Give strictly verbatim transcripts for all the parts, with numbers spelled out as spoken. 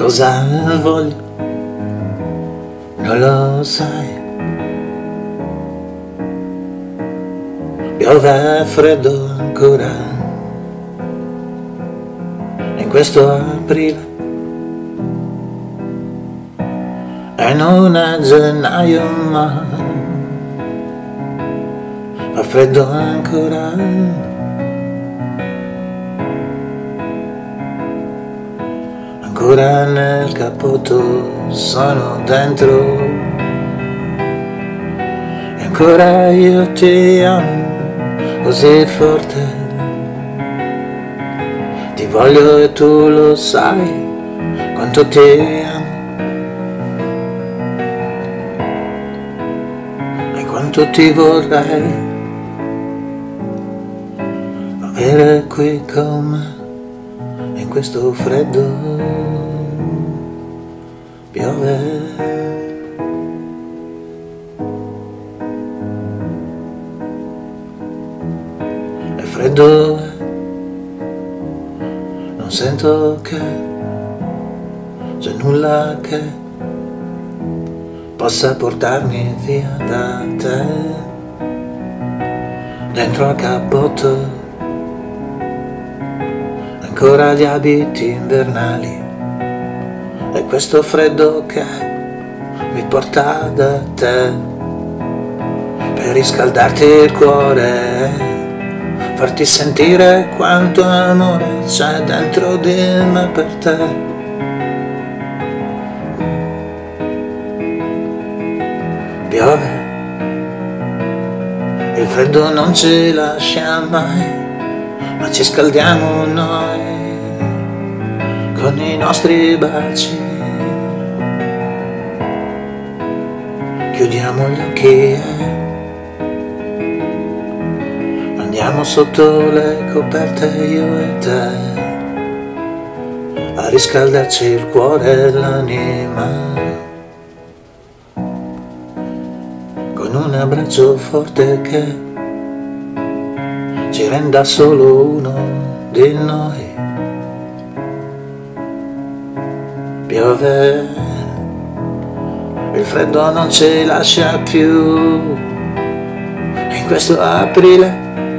Cosa voglio, non lo sai. Piove freddo ancora in questo aprile e non è gennaio, ma fa freddo ancora. Ancora nel cappotto sono dentro e ancora io ti amo così forte, ti voglio e tu lo sai quanto ti amo e quanto ti vorrei avere qui con me in questo freddo. Piove, è freddo, non sento che c'è nulla che possa portarmi via da te. Dentro al cappotto ancora gli abiti invernali e questo freddo che mi porta da te per riscaldarti il cuore, farti sentire quanto amore c'è dentro di me per te. Piove, il freddo non ci lascia mai, ma ci scaldiamo noi con i nostri baci. Chiudiamo gli occhi e andiamo sotto le coperte io e te a riscaldarci il cuore e l'anima con un abbraccio forte che ci renda solo uno di noi. Piove, il freddo non ci lascia più in questo aprile.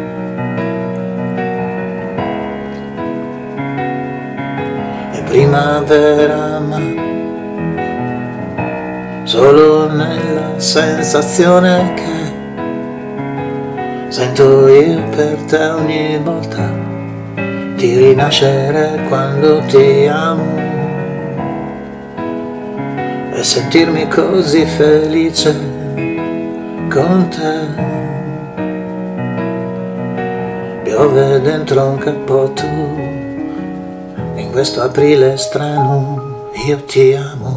È primavera, ma solo nella sensazione che sento io per te ogni volta di rinascere quando ti amo e sentirmi così felice con te. Piove dentro un cappotto in questo aprile strano, io ti amo.